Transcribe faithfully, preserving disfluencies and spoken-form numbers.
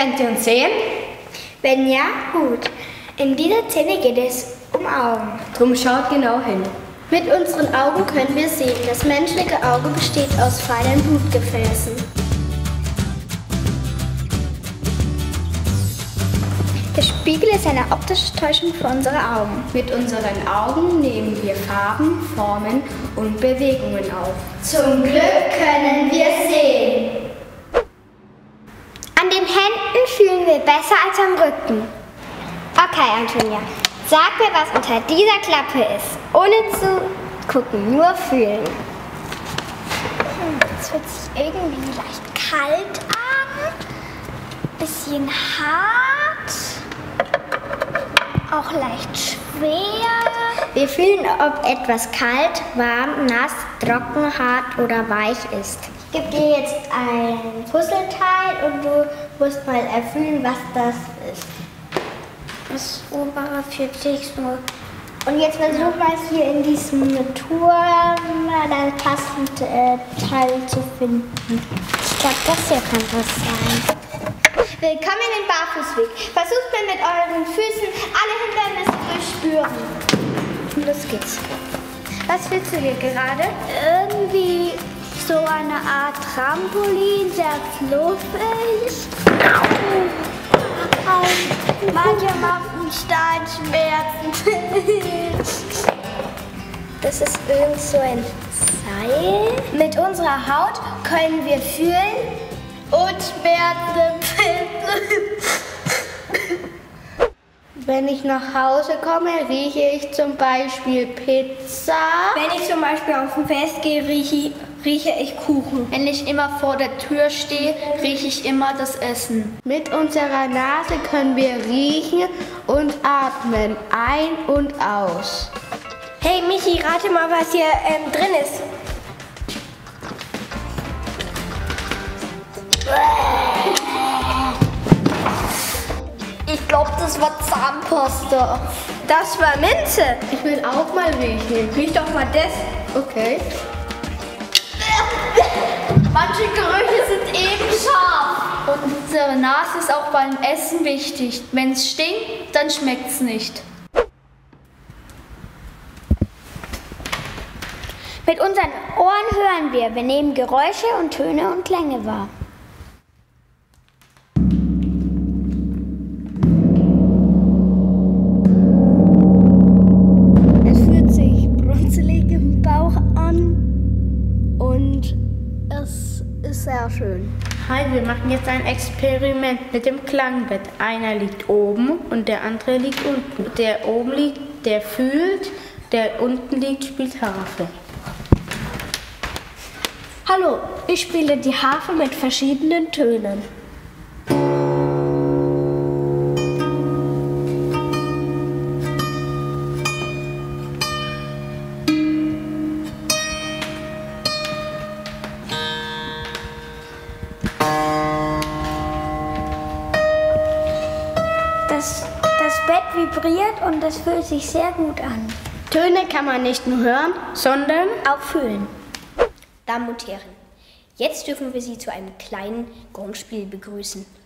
Könnt ihr uns sehen? Wenn ja, gut. In dieser Szene geht es um Augen. Drum schaut genau hin. Mit unseren Augen können wir sehen. Das menschliche Auge besteht aus feinen Blutgefäßen. Der Spiegel ist eine optische Täuschung für unsere Augen. Mit unseren Augen nehmen wir Farben, Formen und Bewegungen auf. Zum Glück können wir sehen. An den Händen fühlen wir besser als am Rücken. Okay, Antonia, sag mir, was unter dieser Klappe ist. Ohne zu gucken, nur fühlen. Hm, das fühlt sich irgendwie leicht kalt an. Bisschen hart. Auch leicht schwer. Wir fühlen, ob etwas kalt, warm, nass, trocken, hart oder weich ist. Ich gebe dir jetzt ein Puzzleteil und du musst mal erfüllen, was das ist. Das obere fühlt sich so. Und jetzt versuch mal hier in diesem Turm das passende äh, Teil zu finden. Ich glaube, das hier kann was sein. Willkommen im Barfußweg. Versucht mal mit euren Füßen alle Hindernisse durchspüren. Und los geht's. Was fühlst du hier gerade? Irgendwie so eine Art Trampolin, sehr fluffig. Manche machen Steinschmerzen. Das ist irgend so ein Seil. Mit unserer Haut können wir fühlen und Schmerzen. Wenn ich nach Hause komme, rieche ich zum Beispiel Pizza. Wenn ich zum Beispiel auf ein Fest gehe, rieche, rieche ich Kuchen. Wenn ich immer vor der Tür stehe, rieche ich immer das Essen. Mit unserer Nase können wir riechen und atmen ein und aus. Hey Michi, rate mal, was hier ähm, drin ist. Ich glaube, das war Zahnpasta. Das war Minze. Ich will auch mal riechen. Riech doch mal das. Okay. Manche Gerüche sind eben scharf. Und unsere Nase ist auch beim Essen wichtig. Wenn es stinkt, dann schmeckt es nicht. Mit unseren Ohren hören wir. Wir nehmen Geräusche und Töne und Klänge wahr. Es fühlt sich brunzelig im Bauch an und es ist sehr schön. Hi, wir machen jetzt ein Experiment mit dem Klangbett. Einer liegt oben und der andere liegt unten. Der oben liegt, der fühlt, der unten liegt, spielt Harfe. Hallo, ich spiele die Harfe mit verschiedenen Tönen. Das, das Bett vibriert und das fühlt sich sehr gut an. Töne kann man nicht nur hören, sondern Auch fühlen. Damen und Herren, jetzt dürfen wir Sie zu einem kleinen Grundspiel begrüßen.